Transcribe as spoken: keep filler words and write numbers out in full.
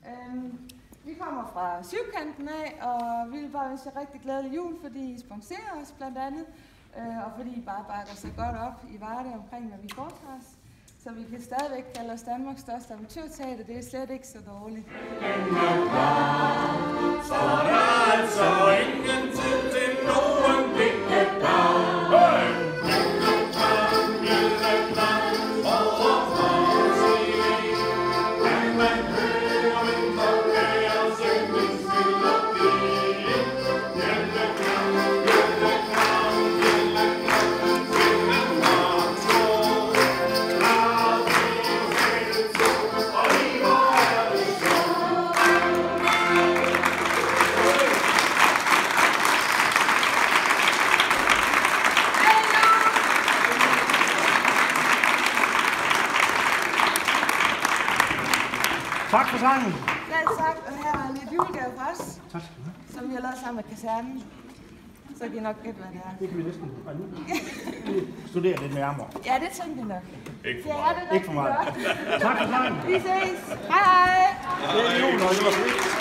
Øhm, vi kommer fra Syvkanten af, og vi vil bare ønske jer rigtig glædelig jul, fordi I sponsorerer os blandt andet, øh, og fordi I bare bakker så godt op i Varde omkring, hvad vi foretager os. Så vi kan stadigvæk kalde os Danmarks største amatørteater. Det er slet ikke så dårligt. Så er der altså ingen tid til nogen lille barn. Lille barn, lille barn, over farsigen. Kan man høre en populær stemningsmelodi? Lille barn, lille barn, lille barn, lille barn, Tak for sangen. Ja, tak. Og her er lidt julegave fra os, Tak. som vi har lavet sammen med kasernen. Så kan I nok gætte, hvad det er. Det kan vi næsten bare nu. Studere lidt nærmere. Ja, det tænkte jeg nok. Ikke for Ja, meget. det er Ikke for meget. rigtig godt. Tak for sangen. Vi ses. Hej hej. Det er jul, og det var